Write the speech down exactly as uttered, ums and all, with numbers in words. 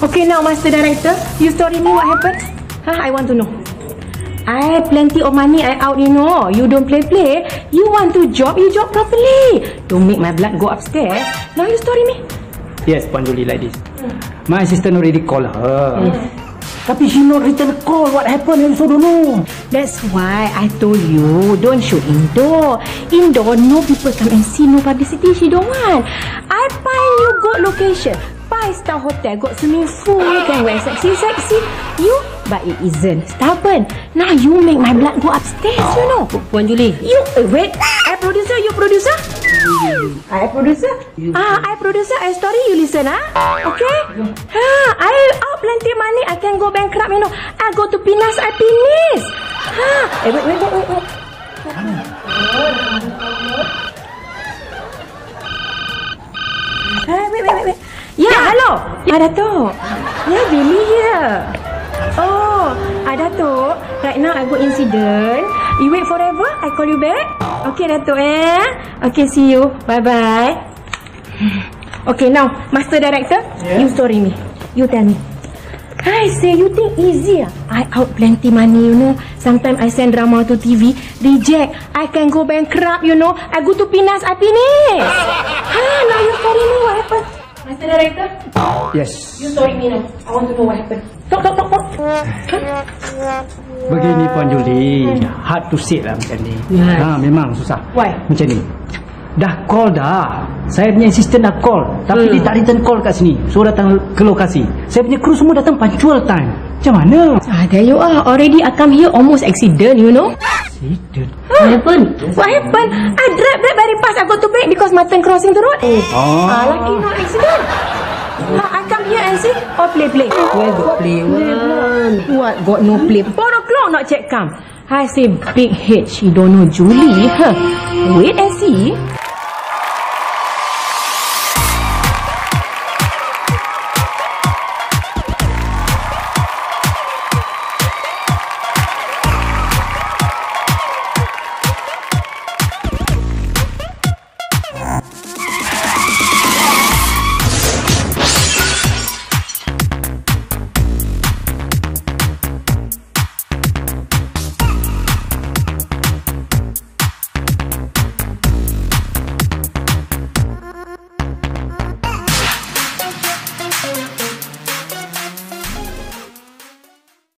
Okay, now, Master Director, you story me what happened? Huh, I want to know. I have plenty of money, I out, you know. You don't play-play. You want to job, you job properly. Don't make my blood go upstairs. Now you story me. Yes, Puan Julie, like this. Hmm. My assistant already called her. Hmm. Tapi she not return a call. What happened? I also don't know. That's why I told you, don't show indoor. Indoor, no people come and see, no publicity. She don't want. I find you good location. Five-star hotel, got swimming pool, you can wear sexy-sexy. You, but it isn't. Stubborn. Now you make my blood go upstairs, you know. Puan Julie. You, uh, wait. I producer, you producer? I producer? Ah, I producer, I story, you listen, ah? Okay? Ah, I out plenty money, I can go bankrupt, you know. I go to Pinas, I finish. Ah, eh, wait, wait, wait, wait, wait. Ah, wait, wait, wait, wait. Ya, yeah, hello. Ya, Datuk. Ya, Billy here. Oh, ah, Datuk. Right now, I go incident. You wait forever, I call you back. Okay, Datuk, eh? Okay, see you. Bye-bye. Okay, now, Master Director, yeah. You story me. You tell me. I say, you think easy? I out plenty money, you know. Sometimes I send drama to T V, reject. I can go bankrupt, you know. I go to Pinas, I finish. Ah, now you story me what happened. Master Director? Yes. You story me now. I want to know what happened. Talk, talk, talk, talk. Begini Puan Julie, hard to say lah macam ni. Yes. Ha, memang susah. Why? Macam ni. Dah call dah. Saya punya assistant dah call. Tapi hmm. dia tak return call kat sini. Suruh datang ke lokasi. Saya punya kru semua datang punctual time. Macam mana? Ah, there you are. Already I come here almost accident, you know. Accident? What happened? What happened? I drive, drive very fast. I got to brake because my train crossing the road. Oh. Ah, lucky not accident. Ah, I come here and see. Oh, play, play. Where got play one? What? Got no play. Four o'clock not check come. I say big head. She don't know Julie. Huh? Wait and see.